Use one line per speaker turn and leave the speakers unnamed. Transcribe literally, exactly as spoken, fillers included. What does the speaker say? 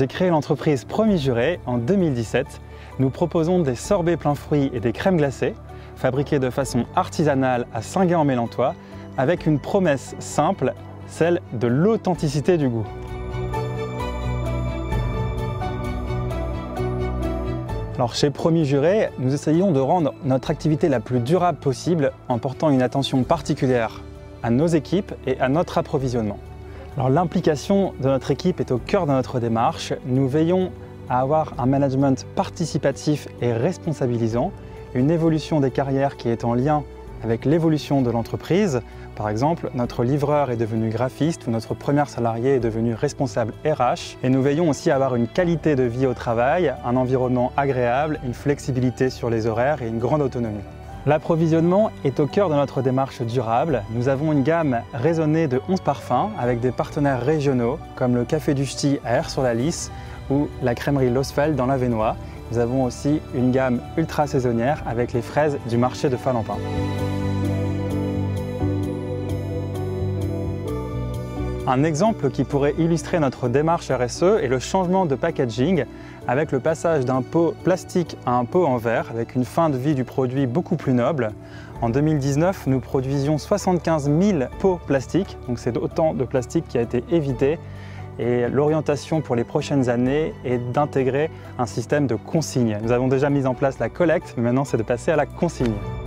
j'ai créé l'entreprise Promis Juré en deux mille dix-sept. Nous proposons des sorbets pleins fruits et des crèmes glacées, fabriqués de façon artisanale à Saint-Gay-en-Mélantois, avec une promesse simple, celle de l'authenticité du goût. Alors chez Promis Juré, nous essayons de rendre notre activité la plus durable possible en portant une attention particulière à nos équipes et à notre approvisionnement. Alors l'implication de notre équipe est au cœur de notre démarche. Nous veillons à avoir un management participatif et responsabilisant, une évolution des carrières qui est en lien avec l'évolution de l'entreprise. Par exemple, notre livreur est devenu graphiste ou notre première salariée est devenue responsable R H. Et nous veillons aussi à avoir une qualité de vie au travail, un environnement agréable, une flexibilité sur les horaires et une grande autonomie. L'approvisionnement est au cœur de notre démarche durable. Nous avons une gamme raisonnée de onze parfums avec des partenaires régionaux comme le Café du Ch'ti à Aire-sur-la-Lys ou la crèmerie Losfeld dans l'Avesnois. Nous avons aussi une gamme ultra saisonnière avec les fraises du marché de Falampin. Un exemple qui pourrait illustrer notre démarche R S E est le changement de packaging avec le passage d'un pot plastique à un pot en verre avec une fin de vie du produit beaucoup plus noble. En deux mille dix-neuf, nous produisions soixante-quinze mille pots plastiques, donc c'est autant de plastique qui a été évité. Et l'orientation pour les prochaines années est d'intégrer un système de consigne. Nous avons déjà mis en place la collecte, mais maintenant c'est de passer à la consigne.